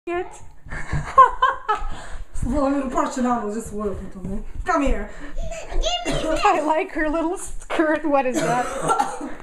It. Svojim Porcelano za svoju potom. Come here. I like her little skirt. What is that?